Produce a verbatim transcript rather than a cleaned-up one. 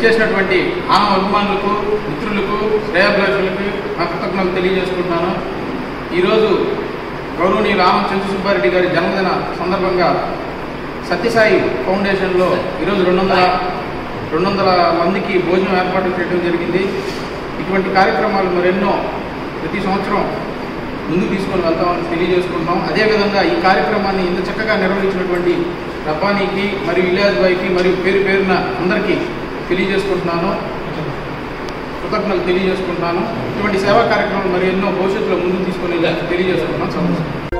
విచ్చేసినటువంటి ఆమె అభిమానులకు, మిత్రులకు, శ్రేయాభిలాషులకు నా కృతజ్ఞతలు తెలియజేసుకుంటున్నాను. ఈరోజు గౌరవనీయ రామ చంద్ర సుబ్బారెడ్డి గారి జన్మదిన సందర్భంగా సత్యసాయి ఫౌండేషన్లో ఈరోజు రెండు వందల రెండు వందల మందికి భోజనం ఏర్పాటు చేయడం జరిగింది. ఇటువంటి కార్యక్రమాలు మరెన్నో ప్రతి సంవత్సరం ముందుకు తీసుకొని వెళ్తామని తెలియజేసుకుంటున్నాం. అదేవిధంగా ఈ కార్యక్రమాన్ని ఇంత చక్కగా నిర్వహించినటువంటి రబ్బానీకి మరియు ఇలియాజ్ భాయ్కి మరియు పేరు పేరున అందరికీ తెలియజేసుకుంటున్నాను, కృతజ్ఞతలు తెలియజేసుకుంటున్నాను. ఇటువంటి సేవా కార్యక్రమాలు మరి ఎన్నో భవిష్యత్తులో ముందుకు తీసుకొని తెలియజేసుకుంటున్నాను.